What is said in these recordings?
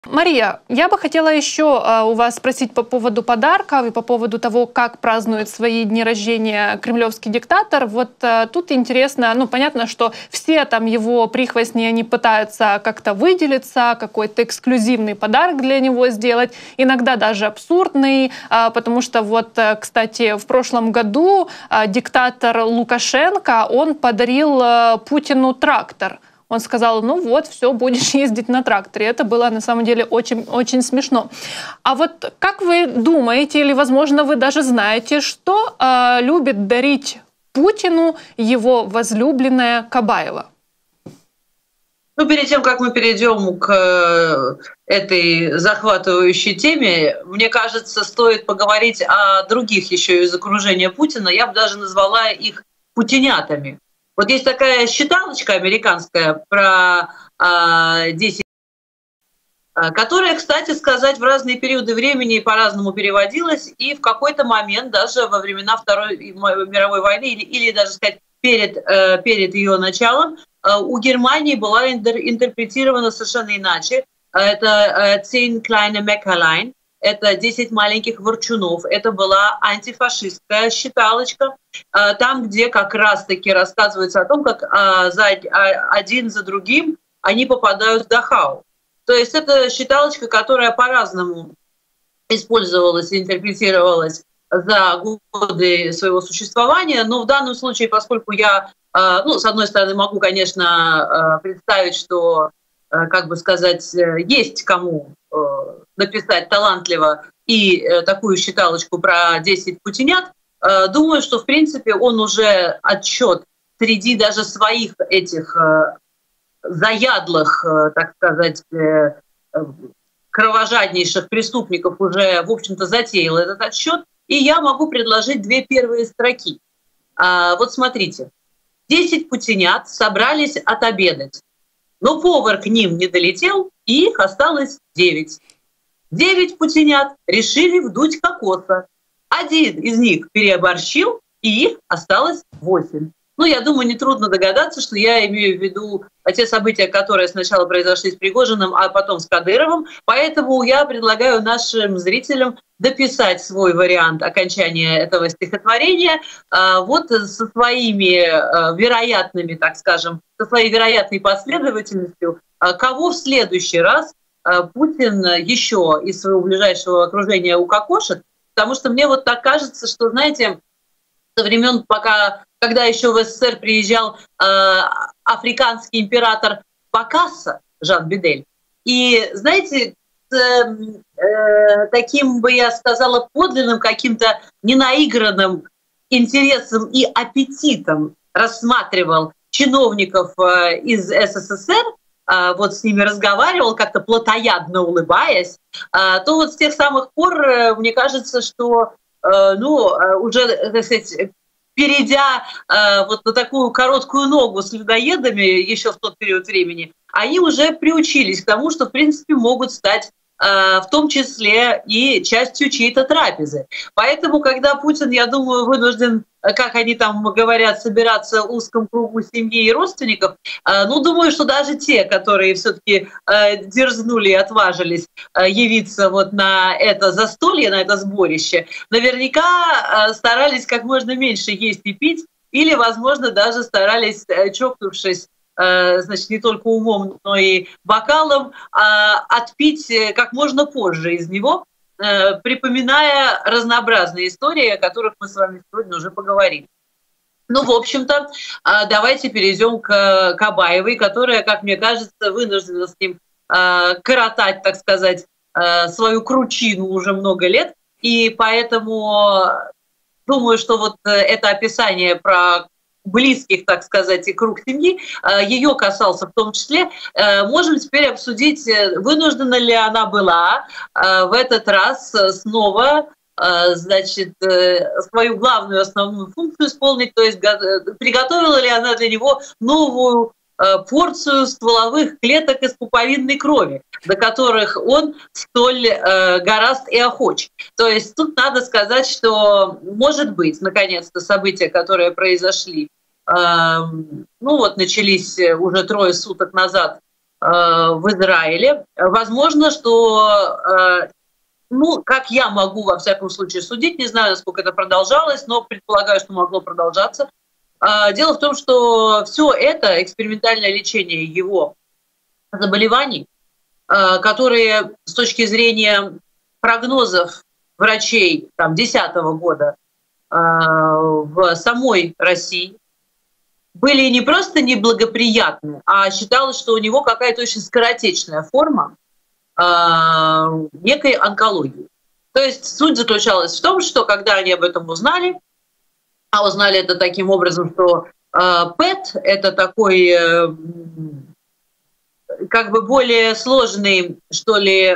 Мария, я бы хотела еще у вас спросить по поводу подарков и по поводу того, как празднует свои дни рождения кремлевский диктатор. Вот тут интересно, ну понятно, что все там его прихвостни, они пытаются как-то выделиться, какой-то эксклюзивный подарок для него сделать, иногда даже абсурдный, потому что вот, кстати, в прошлом году диктатор Лукашенко, он подарил Путину трактор. Он сказал, ну вот, все, будешь ездить на тракторе. Это было на самом деле очень, очень смешно. А вот как вы думаете, или, возможно, вы даже знаете, что любит дарить Путину его возлюбленная Кабаева? Ну, перед тем, как мы перейдем к этой захватывающей теме, мне кажется, стоит поговорить о других еще из окружения Путина. Я бы даже назвала их путинятами. Вот есть такая считалочка американская про 10, которая, кстати сказать, в разные периоды времени по-разному переводилась, и в какой-то момент даже во времена Второй мировой войны, или даже сказать, перед ее началом, у Германии была интерпретирована совершенно иначе. Это «Zehn kleine Mäckerlein», это 10 маленьких ворчунов. Это была антифашистская считалочка, там, где как раз-таки рассказывается о том, как один за другим они попадают в Дахау. То есть это считалочка, которая по-разному использовалась и интерпретировалась за годы своего существования. Но в данном случае, поскольку я, с одной стороны, могу, конечно, представить, что, как бы сказать, есть кому написать талантливо и такую считалочку про 10 путинят, думаю, что, в принципе, он уже отчет среди даже своих этих заядлых, так сказать, кровожаднейших преступников уже, в общем-то, затеял этот отсчет. И я могу предложить две первые строки. Вот смотрите. 10 путинят собрались отобедать, но повар к ним не долетел, и их осталось 9. 9 путинят решили вдуть кокоса. Один из них переборщил, и их осталось 8. Ну, я думаю, нетрудно догадаться, что я имею в виду те события, которые сначала произошли с Пригожиным, а потом с Кадыровым. Поэтому я предлагаю нашим зрителям дописать свой вариант окончания этого стихотворения вот со своими вероятными, так скажем, со своей вероятной последовательностью, кого в следующий раз Путин еще из своего ближайшего окружения укокошит, потому что мне вот так кажется, что, знаете, со времен, когда еще в СССР приезжал африканский император Бокассо, Жан Бедель, и, знаете, таким бы я сказала подлинным каким-то ненаигранным интересом и аппетитом рассматривал чиновников из СССР, вот с ними разговаривал, как-то плотоядно улыбаясь, то вот с тех самых пор, мне кажется, что уже, так сказать, перейдя вот на такую короткую ногу с людоедами еще в тот период времени, они уже приучились к тому, что, в принципе, могут стать в том числе и частью чьей-то трапезы. Поэтому, когда Путин, я думаю, вынужден, как они там говорят, собираться в узком кругу семьи и родственников, думаю, что даже те, которые все-таки дерзнули и отважились явиться вот на это застолье, на это сборище, наверняка старались как можно меньше есть и пить, или, возможно, даже старались, чокнувшись, значит, не только умом, но и бокалом, отпить как можно позже из него, припоминая разнообразные истории, о которых мы с вами сегодня уже поговорили. Ну, в общем-то, давайте перейдем к Кабаевой, которая, как мне кажется, вынуждена с ним коротать, так сказать, свою кручину уже много лет, и поэтому думаю, что вот это описание про близких, так сказать, и круг семьи, ее касался в том числе. Можем теперь обсудить, вынуждена ли она была в этот раз снова, значит, свою главную основную функцию исполнить, то есть приготовила ли она для него новую порцию стволовых клеток из пуповинной крови, до которых он столь горазд и охоч. То есть тут надо сказать, что, может быть, наконец-то события, которые произошли, начались уже 3 суток назад в Израиле. Возможно, что, ну, как я могу, во всяком случае, судить, не знаю, насколько это продолжалось, но предполагаю, что могло продолжаться. Дело в том, что все это экспериментальное лечение его заболеваний, которые с точки зрения прогнозов врачей 2010 года в самой России были не просто неблагоприятны, а считалось, что у него какая-то очень скоротечная форма некой онкологии. То есть суть заключалась в том, что когда они об этом узнали, а узнали это таким образом, что ПЭТ — это такой как бы более сложный, что ли,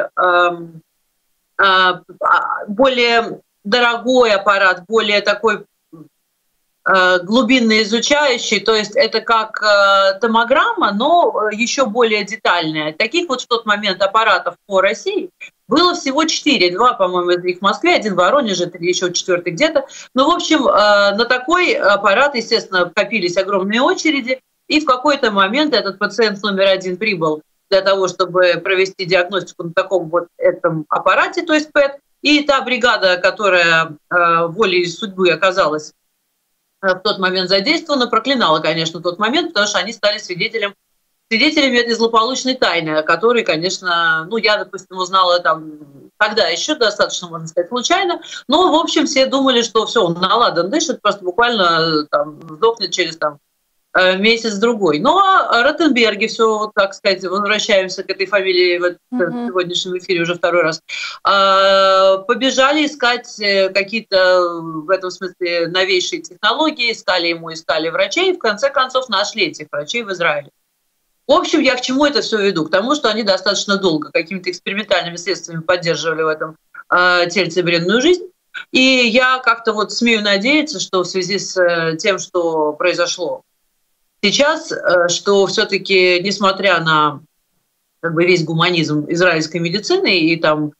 более дорогой аппарат, более такой глубинно изучающий, то есть это как томограмма, но еще более детальная. Таких вот в тот момент аппаратов по России было всего 4, 2, по-моему, из них в Москве, 1 в Воронеже, еще 4 где-то. Ну, в общем, на такой аппарат, естественно, копились огромные очереди, и в какой-то момент этот пациент номер 1 прибыл для того, чтобы провести диагностику на таком вот этом аппарате, то есть ПЭТ, и та бригада, которая волей судьбы оказалась в тот момент задействована, проклинала, конечно, тот момент, потому что они стали свидетелями этой злополучной тайны, о которой, конечно, ну, я, допустим, узнала тогда еще достаточно, можно сказать, случайно, но, в общем, все думали, что все, он наладан дышит, просто буквально сдохнет через месяц-другой. Ну, а Ротенберги, все, вот, так сказать, возвращаемся к этой фамилии в сегодняшнем эфире уже второй раз, побежали искать какие-то, в этом смысле, новейшие технологии, искали врачей, и в конце концов нашли этих врачей в Израиле. В общем, я к чему это все веду? К тому, что они достаточно долго какими-то экспериментальными средствами поддерживали в этом тельце бренную жизнь. И я как-то вот смею надеяться, что в связи с тем, что произошло сейчас, что все-таки, несмотря на весь гуманизм израильской медицины и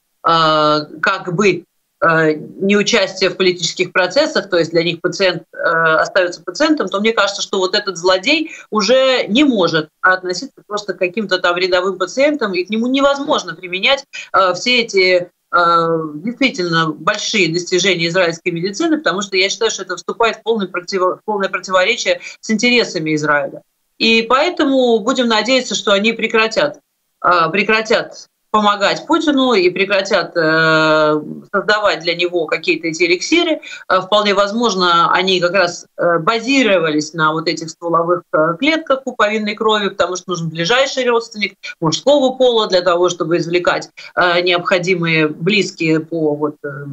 неучастие в политических процессах, то есть для них пациент остается пациентом, то мне кажется, что вот этот злодей уже не может относиться просто к каким-то рядовым пациентам, и к нему невозможно применять все эти действительно большие достижения израильской медицины, потому что я считаю, что это вступает в полное противоречие с интересами Израиля. И поэтому будем надеяться, что они прекратят помогать Путину и прекратят создавать для него какие-то эти эликсиры. Вполне возможно, они как раз базировались на вот этих стволовых клетках пуповинной крови, потому что нужен ближайший родственник мужского пола для того, чтобы извлекать необходимые близкие по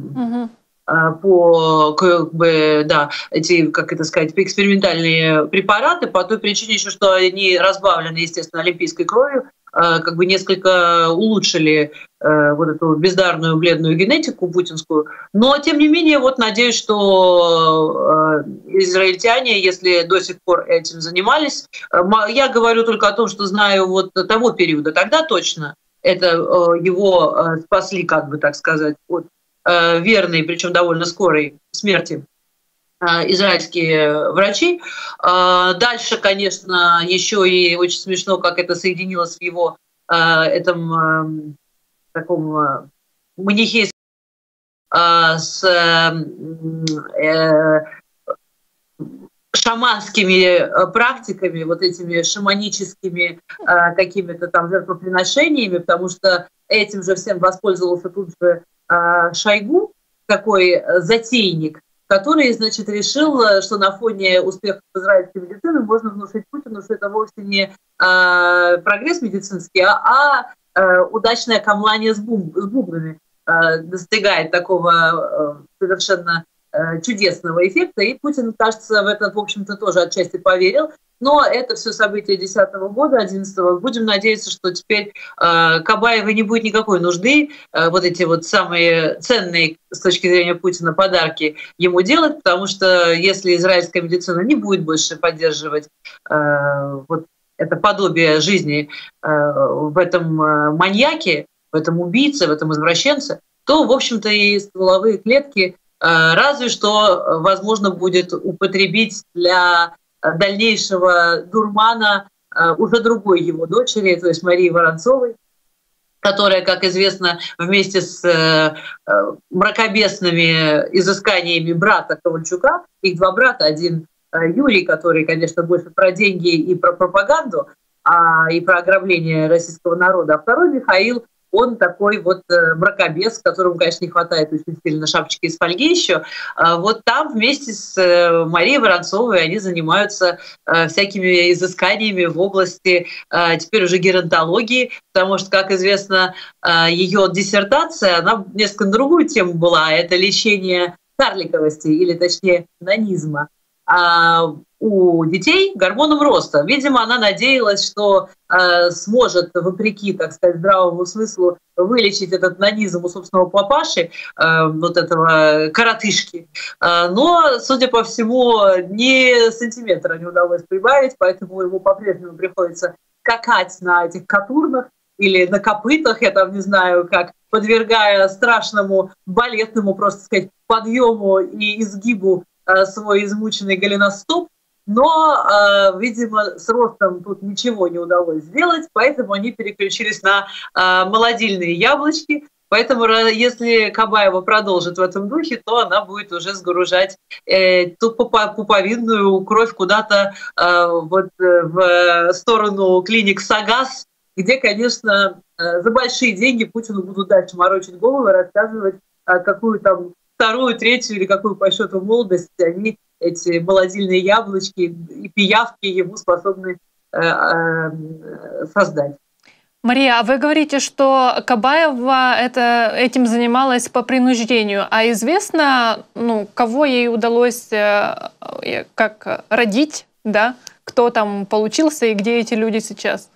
эти, как это сказать, экспериментальные препараты, по той причине еще, что они разбавлены, естественно, олимпийской кровью, несколько улучшили вот эту бездарную бледную генетику путинскую. Но, тем не менее, вот надеюсь, что израильтяне, если до сих пор этим занимались, я говорю только о том, что знаю вот того периода, тогда точно это его спасли, как бы так сказать, от верной, причем довольно скорой смерти израильские врачи. Дальше, конечно, еще и очень смешно, как это соединилось в его этом таком манихейском с шаманскими практиками, вот этими шаманическими какими-то жертвоприношениями, потому что этим же всем воспользовался тут же Шойгу, такой затейник, который, значит, решил, что на фоне успехов израильской медицины можно внушить Путину, что это вовсе не прогресс медицинский, а удачное камлание с бубнами достигает такого совершенно чудесного эффекта. И Путин, кажется, в это, в общем-то, тоже отчасти поверил. Но это все события 2010 года, 2011. Будем надеяться, что теперь Кабаевой не будет никакой нужды вот эти вот самые ценные с точки зрения Путина подарки ему делать, потому что если израильская медицина не будет больше поддерживать вот это подобие жизни в этом маньяке, в этом убийце, в этом извращенце, то, в общем-то, и стволовые клетки разве что возможно будет употребить для дальнейшего дурмана уже другой его дочери, то есть Марии Воронцовой, которая, как известно, вместе с мракобесными изысканиями брата Ковальчука, их два брата, один Юрий, который, конечно, больше про деньги и про пропаганду, и про ограбление российского народа, а второй Михаил, он такой вот мракобес, которому, конечно, не хватает очень сильно шапочки из фольги еще. Вот там вместе с Марией Воронцовой они занимаются всякими изысканиями в области теперь уже геронтологии, потому что, как известно, ее диссертация, она несколько на другую тему была, это лечение карликовости, или точнее нанизма. У детей гормоном роста. Видимо, она надеялась, что сможет, вопреки, так сказать, здравому смыслу, вылечить этот нанизм у собственного папаши, вот этого коротышки. Но, судя по всему, ни сантиметра не удалось прибавить, поэтому ему по-прежнему приходится скакать на этих катурнах или на копытах, я там не знаю как, подвергая страшному балетному, просто сказать, подъему и изгибу свой измученный голеностоп. Но, видимо, с ростом тут ничего не удалось сделать, поэтому они переключились на молодильные яблочки. Поэтому, если Кабаева продолжит в этом духе, то она будет уже сгружать ту пуповинную кровь куда-то вот в сторону клиник САГАС, где, конечно, за большие деньги Путину будут дальше морочить голову и рассказывать, какую там вторую, третью или какую по счету молодость они, эти молодильные яблочки и пиявки, ему способны создать. Мария, а вы говорите, что Кабаева этим занималась по принуждению. А известно, кого ей удалось как родить, да? Кто там получился и где эти люди сейчас?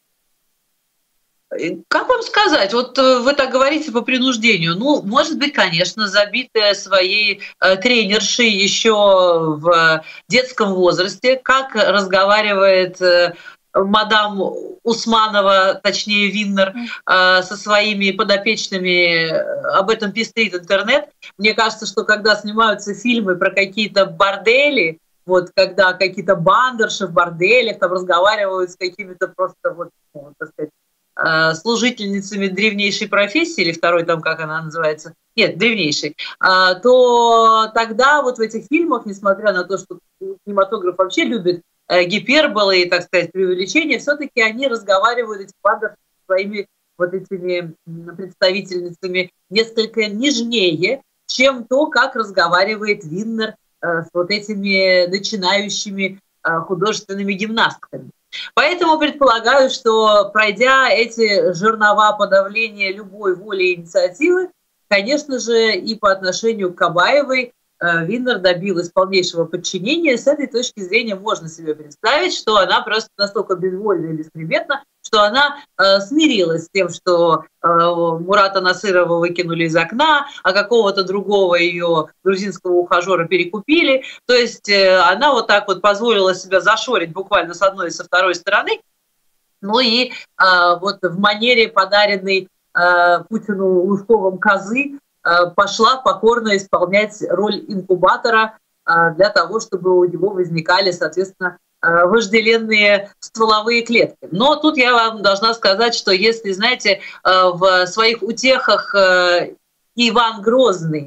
Как вам сказать? Вот вы так говорите по принуждению. Может быть, конечно, забитая своей тренершей еще в детском возрасте, как разговаривает мадам Усманова, точнее Виннер, со своими подопечными, об этом пестрит интернет. Мне кажется, что когда снимаются фильмы про какие-то бордели, вот когда какие-то бандерши в борделях там разговаривают с какими-то просто вот, так сказать, служительницами древнейшей профессии, или второй там, как она называется, нет, древнейшей, то тогда вот в этих фильмах, несмотря на то, что кинематограф вообще любит гиперболы и, так сказать, преувеличения, все-таки они разговаривают, эти бандерши, своими вот этими представительницами несколько нежнее, чем то, как разговаривает Виннер с вот этими начинающими художественными гимнастками. Поэтому предполагаю, что пройдя эти жернова подавления любой воли и инициативы, конечно же, и по отношению к Кабаевой Виннер добилась полнейшего подчинения. С этой точки зрения можно себе представить, что она просто настолько безвольна и бесприметна, что она смирилась с тем, что Мурата Насырова выкинули из окна, а какого-то другого ее грузинского ухажера перекупили. То есть она вот так вот позволила себя зашорить буквально с одной и со второй стороны. Ну и вот в манере, подаренной Путину Лужковым козы, пошла покорно исполнять роль инкубатора для того, чтобы у него возникали, соответственно, вожделенные стволовые клетки. Но тут я вам должна сказать, что если, знаете, в своих утехах Иван Грозный,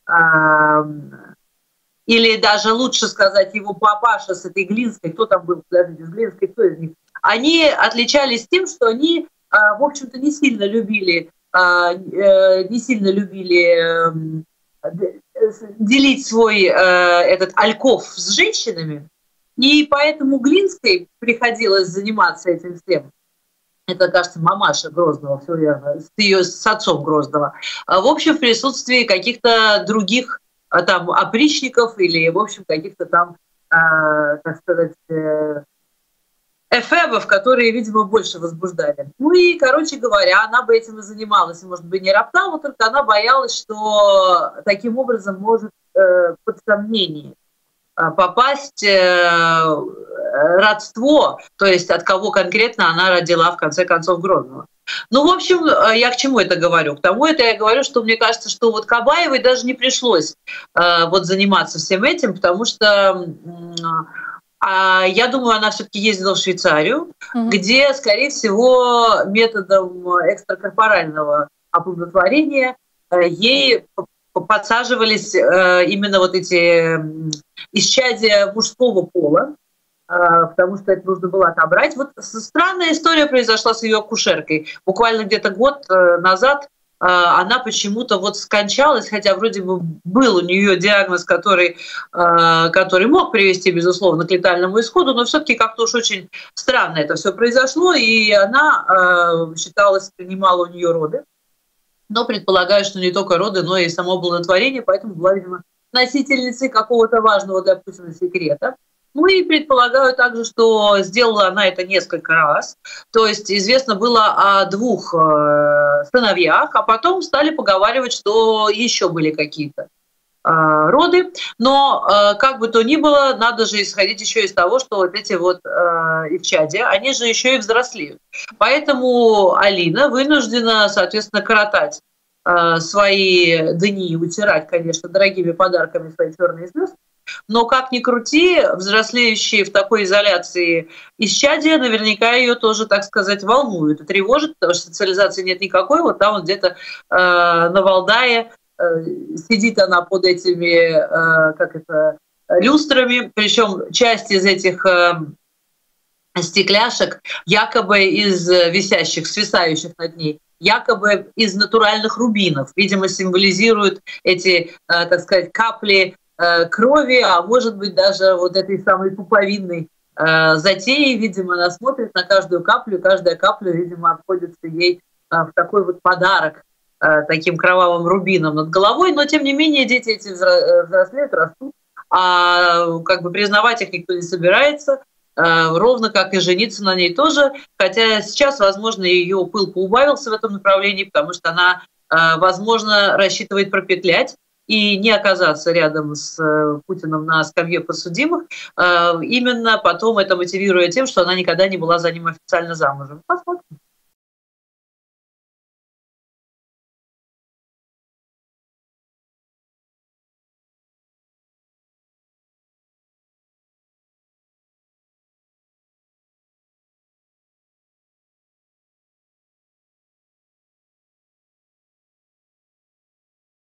или даже лучше сказать его папаша с этой Глинской, кто там был, подождите, с Глинской, кто из них, они отличались тем, что они, в общем-то, не сильно любили делить свой этот альков с женщинами, и поэтому Глинской приходилось заниматься этим всем. Это, кажется, мамаша Грозного, все верно, с отцом Грозного. В общем, в присутствии каких-то других там опричников или, в общем, каких-то там, так сказать, эфебов, которые, видимо, больше возбуждали. Ну и, короче говоря, она бы этим и занималась, и, может быть, не роптала, только она боялась, что таким образом может под сомнение попасть родство, то есть от кого конкретно она родила, в конце концов, Грозного. Ну, в общем, я к чему это говорю? К тому это я говорю, что мне кажется, что вот Кабаевой даже не пришлось вот заниматься всем этим, потому что Я думаю, она все-таки ездила в Швейцарию, где, скорее всего, методом экстракорпорального оплодотворения ей подсаживались именно вот эти исчадия мужского пола, потому что это нужно было отобрать. Вот странная история произошла с ее акушеркой. Буквально где-то год назад она почему-то вот скончалась, хотя вроде бы был у нее диагноз, который мог привести, безусловно, к летальному исходу, но все-таки как-то уж очень странно это все произошло, и она считалась, принимала у нее роды, но предполагаю, что не только роды, но и само оплодотворение, поэтому была, видимо, носительницей какого-то важного для Путина секрета. Ну и предполагаю также, что сделала она это несколько раз. То есть известно было о 2 сыновьях, а потом стали поговаривать, что еще были какие-то роды. Но как бы то ни было, надо же исходить еще из того, что вот эти вот исчадия, они же еще и взрослеют. Поэтому Алина вынуждена, соответственно, коротать свои дни и утирать, конечно, дорогими подарками свои черные звезды. Но как ни крути, взрослеющие в такой изоляции исчадия наверняка ее тоже, так сказать, волнуют и тревожит, потому что социализации нет никакой. Вот там вот где-то на Валдае сидит она под этими люстрами, причем часть из этих стекляшек якобы из висящих, свисающих над ней, якобы из натуральных рубинов. Видимо, символизируют эти, так сказать, капли крови, а может быть даже вот этой самой пуповинной затеи. Видимо, она смотрит на каждую каплю, каждая капля, видимо, обходится ей в такой вот подарок таким кровавым рубином над головой. Но, тем не менее, дети эти взрослеют, растут, а как бы признавать их никто не собирается, ровно как и жениться на ней тоже. Хотя сейчас, возможно, ее пыл поубавился в этом направлении, потому что она, возможно, рассчитывает пропетлять и не оказаться рядом с Путиным на скамье подсудимых, именно потом это мотивируя тем, что она никогда не была за ним официально замужем. Посмотрим.